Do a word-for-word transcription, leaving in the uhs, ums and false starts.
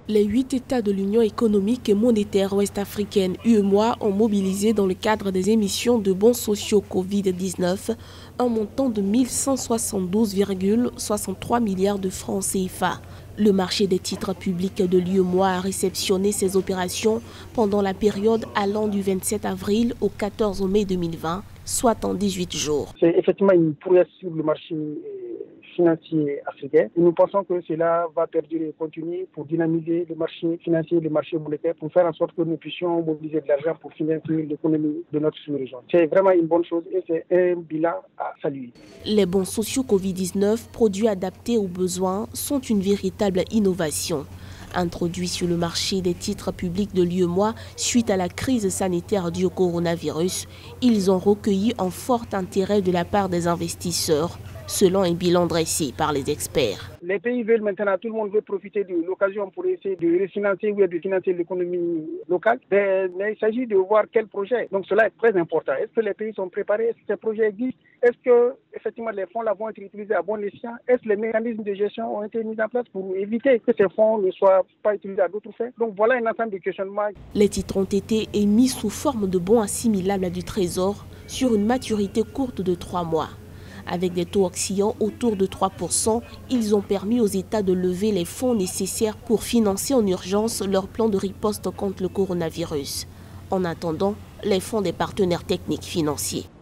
Les huit États de l'Union économique et monétaire ouest-africaine U E M O A ont mobilisé dans le cadre des émissions de bons sociaux Covid dix-neuf un montant de mille cent soixante-douze virgule soixante-trois milliards de francs C F A. Le marché des titres publics de l'U E M O A a réceptionné ces opérations pendant la période allant du vingt-sept avril au quatorze mai deux mille vingt, soit en dix-huit jours. C'est effectivement une prouesse sur le marché financier africain. Et nous pensons que cela va perdurer et continuer pour dynamiser le marché financier et le marché monétaire pour faire en sorte que nous puissions mobiliser de l'argent pour financer l'économie de notre sous-région. C'est vraiment une bonne chose et c'est un bilan à saluer. Les bons sociaux Covid dix-neuf, produits adaptés aux besoins, sont une véritable innovation. Introduits sur le marché des titres publics de l'U E M O A suite à la crise sanitaire due au coronavirus, ils ont recueilli un fort intérêt de la part des investisseurs, selon un bilan dressé par les experts. Les pays veulent maintenant, tout le monde veut profiter de l'occasion pour essayer de refinancer ou de financer l'économie locale. Mais, mais il s'agit de voir quel projet. Donc cela est très important. Est-ce que les pays sont préparés? Est-ce que ces projets existent? Est-ce que effectivement les fonds là vont être utilisés à bon escient? Est-ce que les mécanismes de gestion ont été mis en place pour éviter que ces fonds ne soient pas utilisés à d'autres fins? Donc voilà un ensemble de questionnements. Les titres ont été émis sous forme de bons assimilables du Trésor sur une maturité courte de trois mois. Avec des taux oscillant autour de trois pour cent, ils ont permis aux États de lever les fonds nécessaires pour financer en urgence leur plan de riposte contre le coronavirus. En attendant, les fonds des partenaires techniques financiers.